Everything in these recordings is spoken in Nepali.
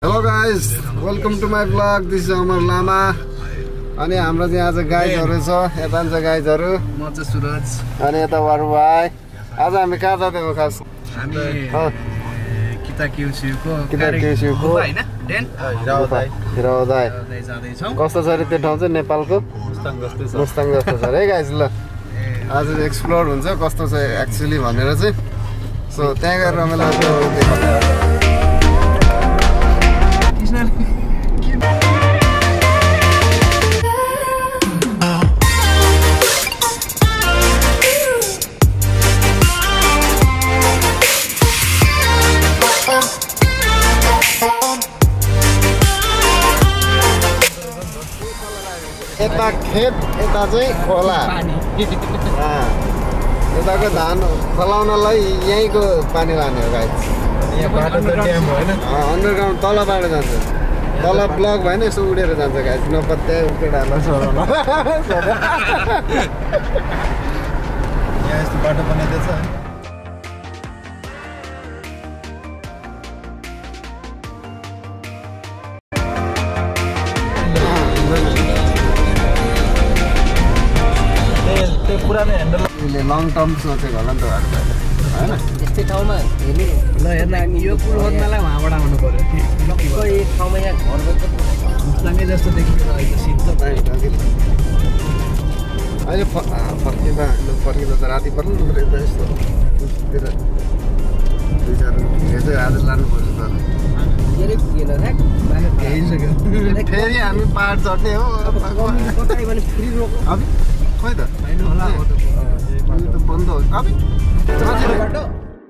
Hello guys, welcome to my vlog. This is Amar Lama. अनि हाम्रो चाहिँ आज गाइजहरु छ, यता छ गाइजहरु. म चाहिँ सुरज. अनि यता वारु भाइ. आज हामी कहाँ जाँदैछौँ खास? हामी kitakyusu को हैन? डेन हिरावदाई जाँदै छौं. कस्तो छ रे त्यो ठाउँ चाहिँ नेपालको? मुस्ताङ जस्तो छ रे गाइज. ल आज एक्सप्लोर हुन्छ कस्तो छ एक्चुअली भनेर चाहिँ. सो त्यहाँ गएर रमाइलो देखाउँछु. यता खेत यता चाहिँ खोला यताको धान फलाउनलाई यहीँको पानी लाने हो गाइस. अन्डरग्राउन्ड तलबाट जान्छ. तल ब्लक भएन यसो उडेर जान्छ गाइस. नपत्या उकेडाला छोराउन यहाँ यस्तो बाटो बनाइदिएछ. पुरानो ह्यान्डल लङ टर्म सोचेको होला नि त हैन. यस्तै ठाउँमा हेर्ने ल हेर्न यो पूर्वजमालाई वहाँबाट आउनु पर्यो. एक ठाउँमा यहाँ घर बस्छ मुस्ताङै जस्तो देखिन्छ अहिले सिद्ध अहिले फर्किँदा त राति पर्नु रहेछ यस्तो दुईतिर चाहिँ आज लानुपर्छ तर धेरै पुगेन फेरि हामी पाहाड चढ्ने हो. फ्री रोक खोइ त बन्द हो अबि बाटो.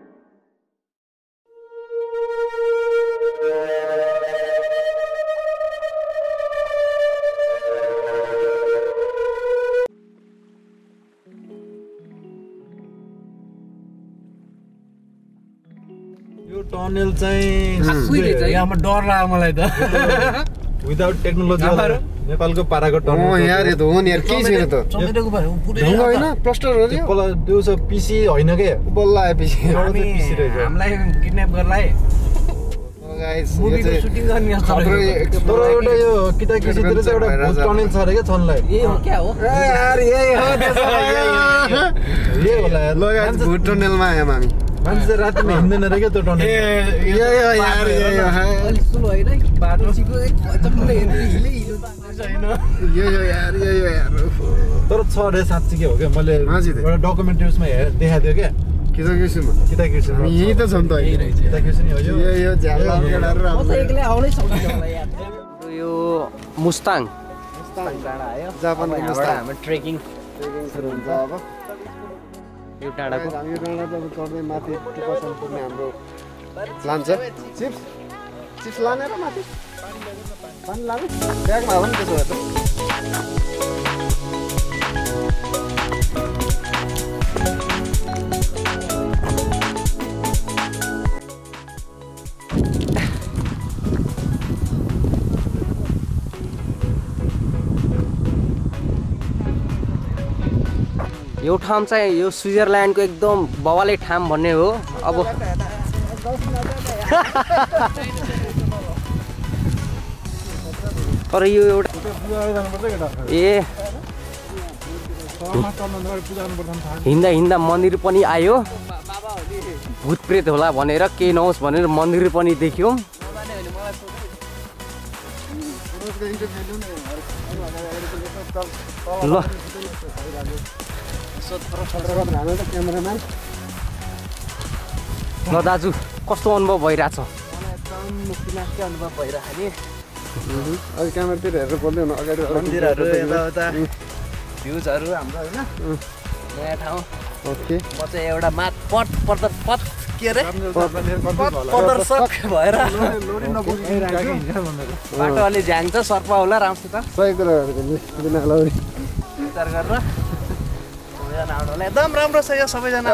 यो टनेल चाहिँ यहाँमा डर लाग्यो मलाई त. विदाउट टेक्नोलोजी नेपालको पाराको टनेल. ओ यार यो त हो नि यार के छैन त. ढुङ्गा हैन प्लास्टर हो नि. त्यो छ पिसी हैन के बल्ल आए पिसी. पिसी रहेछ. हामीलाई किडन्याप गर्नलाई गाइस मुभीको सुटिङ गर्ने जस्तो रहेछ. तर एउटा यो kitakyusuतिर चाहिँ एउटा भूत टनेल छ रे के छनलाई. यही हो क्या हो यार यही हो त्यसो यही होला यार. ल गाइस भूत टनेलमा आयौँ हामी. मान्छे रातमा हिँड्दैन रे के त्यो टनेल. यही हो यार यही हो. अलि स्लो हैन बाटोको एकदम हेर्ने हिले हिलो छैन. यही हो यार यही हो यार. तर छ रे साच्चै के हो के मैले एउटा डकुमेन्ट्रीमा देखाइदियो के kitakyusuमा यही त छ नि त. kitakyusu नि हो यो. यही हो झ्याला केडाहरु म त एक्लै आउनै सक्दिन होला यार. यो मुस्ताङ डाँडा आयो. जापानको मुस्ताङ. हाम्रो ट्रेकिङ सुरु हुन्छ अब. यो डाँडाको हामी यो डाँडा त चढ्दै माथि टुपासम्म पुग्ने हाम्रो प्लान छ. चिप्स लाने र माथि पानी लाने ब्यागमा हो नि त्यसो भए त. यो ठाउँ चाहिँ यो स्विजरल्यान्डको एकदम बवाले ठाउँ भन्ने हो. अब तर यो एउटा हिँड्दा हिँड्दा मन्दिर पनि आयो. भूत प्रेत होला भनेर केही नहोस् भनेर मन्दिर पनि देख्यो. ल ल दाजु कस्तो अनुभव भइरहेछ? एकदम मुक्तिनाथकै अनुभव भइरहेको नि. अघि क्यामेरातिर हेरेर पर्दैन अगाडि मन्दिरहरू यताउता भ्युजहरू हाम्रो होइन नयाँ ठाउँ. ओके म चाहिँ एउटा पट के अरे प्रदर्शक भएर बाटो अलि झ्याङ छ सर्प होला राम्रोसित सही कुरा विचार गरेर सबैजना आउनुलाई एकदम राम्रो छ यो सबैजना.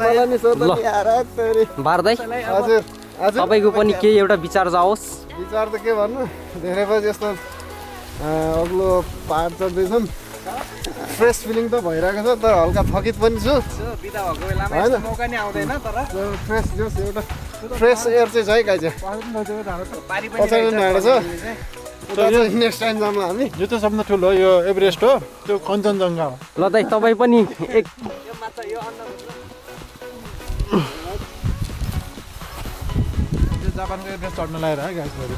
बार्दै हजुर तपाईँको पनि केही एउटा विचार जाओस्. विचार त के भन्नु धेरै पछि यस्तो अग्लो पाहाड चढ्दैछौँ. फ्रेस फिलिङ त भइरहेको छ तर हल्का थकित पनि छु. बिदा भएको बेलामा मौका नि आउँदैन तर फ्रेस जोस एउटा फ्रेस एयर चाहिँ छ है गाइज पछाडि डाँडा छ नेक्स्ट टाइम जाउँला हामी यो चाहिँ सबभन्दा ठुलो हो यो एभरेस्ट हो त्यो कञ्चनजङ्घा हो ल दाइ तपाईँ पनि एक जापानको एभरेस्ट चढ्न लगाएर है गाइजहरू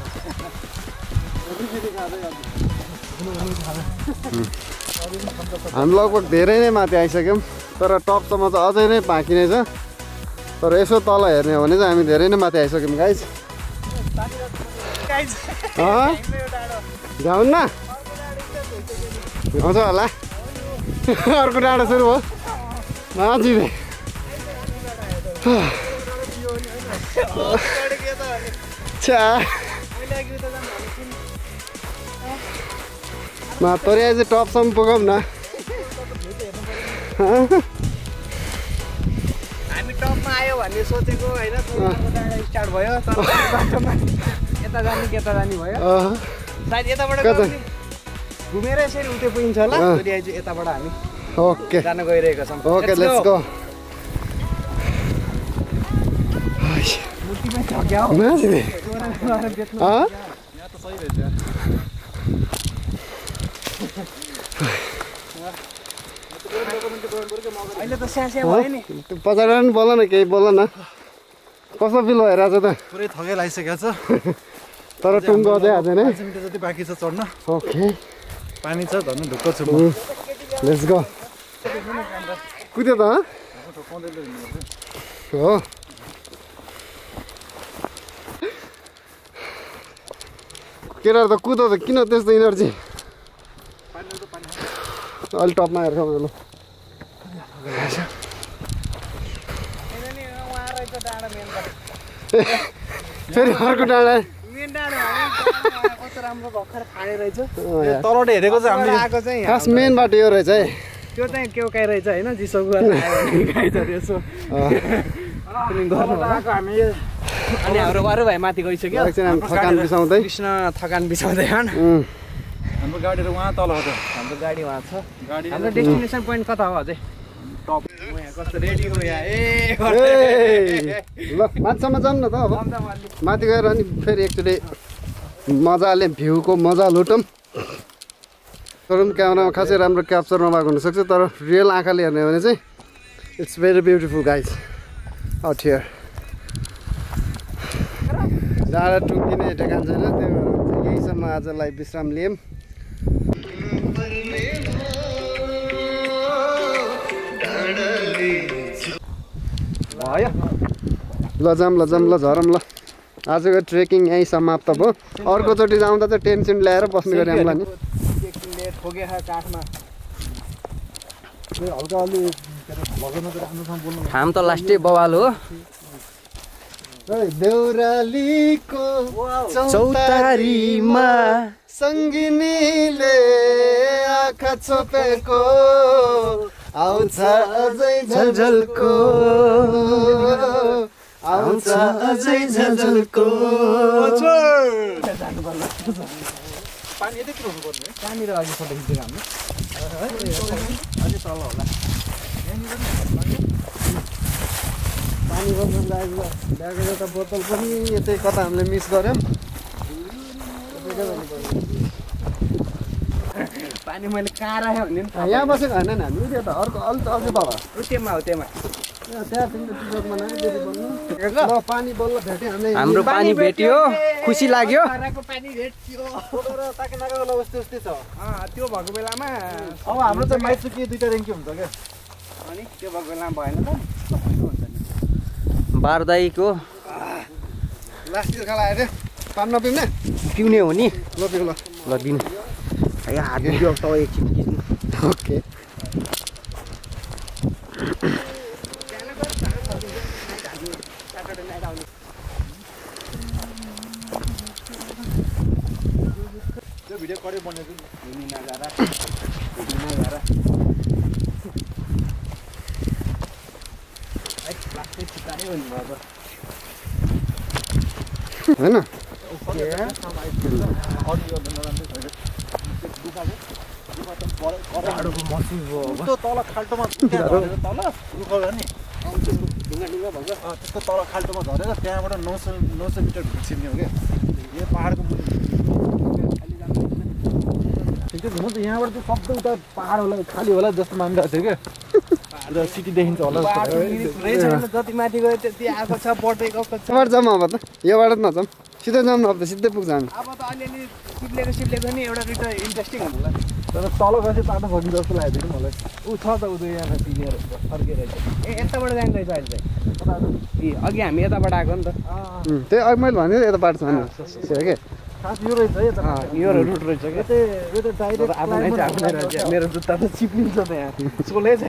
हामी लगभग धेरै नै माथि आइसक्यौँ तर टपसम्म चाहिँ अझै नै बाँकी नै छ तर यसो तल हेर्ने हो भने चाहिँ हामी धेरै नै माथि आइसक्यौँ गाइज भ्याउन्न भ्याउँछ होला अर्को डाँडा सुरु भयो नजिबे तोरी चाहिँ टपसम्म पुगौँ न हामी टपमा आयो भन्ने सोचेको होइन स्टार्ट भयो तर यता जाने भयो सायद यताबाट घुमेर यसरी उतै पुगिन्छ होला चाहिँ यताबाट हामी ओके जान गइरहेका छौँ ओके लेट्स गो अहिले त स्यास्या भयो नि पछाडि पनि बोल न केही बोल न कस्तो फिल भइरहेछ त पुरै थकै लागिसकेको छ तर टुङ्गो अझै आएन 5 मिटर जति बाँकी छ चढ्न ओके पानी छ धन्नु ढुक्क छु म लेट्स गो कुद्यो त हो केटाहरू त कुदो त किन त्यस्तो इनर्जी अलि टपमा हेर्छ ल फेरि अर्को डाँडा कस्तो राम्रो भर्खर खाने रहेछ तलबाट हेरेको चाहिँ हामीले आएको चाहिँ खास मेन बाटो यो रहेछ है त्यो चाहिँ के काइ रहेछ होइन जिसोको यसो अनि हाम्रो अरू भाइ माथि गइसक्यो थकान बिसाउँदै कृष्ण थकान बिसाउँदै हाम्रो गाडीहरू उहाँ तल हो त हाम्रो गाडी उहाँ छ हाम्रो डेस्टिनेसन पोइन्ट कता हो अझै टप कस्तो रेडी हो यहाँ ल माथिसम्म जाऊँ न त अब माथि गएर अनि फेरि एकचोटि मजाले भ्यूको मजा लुटौँ तर पनि क्यामेरामा खासै राम्रो क्याप्चर नभएको हुनसक्छ तर रियल आँखाले हेर्ने हो भने चाहिँ it's very beautiful guys out here जाडा टुङ्गिने ठेगान छैन त्यही भएर यहीसम्म आजलाई विश्राम लियौँ ल जाऊँ ल झरौँ ल आजको ट्रेकिङ यहीँ समाप्त भयो अर्कोचोटि जाउँदा चाहिँ टेन्सन ल्याएर बस्ने गरी हामीलाई नि हाम त लास्टै बवाल हो देउरालीको चौतारीमा सङ्गिनीले आँखा छोपेको आउँछ अझै झलझलको आउँछ अझै झलझलको पानी यतैतिर हुनुपर्ने पानी र अघि फोटो खिचेको हाम्रो अलि तल होला पानी बोक्नु लाग्यो ब्यागको एउटा बोतल पनि यतै कता हामीले मिस गऱ्यौँ पानी मैले कहाँ राखेँ भने यहाँ बसेको होइन नि हामी त्यो त अर्को अलिक अझै बाबा त्यहाँ हो त्यहाँ ल पानी बल्ल भेट्यो हामीले हाम्रो पानी भेट्यो खुसी लाग्यो पानी भेट्यो उस्तै छ त्यो भएको बेलामा अब हाम्रो चाहिँ माइसुकी दुईटा रेङ्की हुन्छ क्या अनि त्यो भएको बेलामा भएन त बारदाईको लास्ट खाला आयो पानी नपिउने पिउने हो नि ल पिउ ल ल दिन हात दुख्यो अब तपाईँ एकछिन खिच्नु ओके त्यो भिडियो करै बनेको हुने नजारा प्लास्टिक छिटारै हो नि अब होइन तल खाल्टोमा तल रुख नि त्यस्तो तल खाल्टोमा झरेर त्यहाँबाट 900 मिटर छिर्ने हो क्या यो पाहाडको मुनि ठिकै छ म त यहाँबाट चाहिँ सबै उता पाहाड होला खाली होला जस्तो मानिरहेको थियो क्या र सिटी देखिन्छ होला जति माथि गयो त्यति आएको छ बढ्दै गएको छ यहाँबाट जाऊँ अब त योबाट नजाऊँ सिधै जाऊँ न अब त सिधै पुग्छ हामी अब त अलिअलि सिप्लेको नि एउटा दुइटा इन्ट्रेस्टिङ होला तर तल गएपछि पाटो सकिन्छ जस्तो लाग्यो थियो मलाई ऊ छ त ऊ यहाँ पिनेर फर्केर ए यताबाट जानु रहेछ अहिले चाहिँ ए अघि हामी यताबाट आएको नि त त्यही अघि मैले भने यता बाटो छ नि के खास यो रहेछ है यो रुट रहेछ क्या यो त डाइरेक्ट मेरो जुत्ता त चिप्लिन्छ त यहाँ सोलै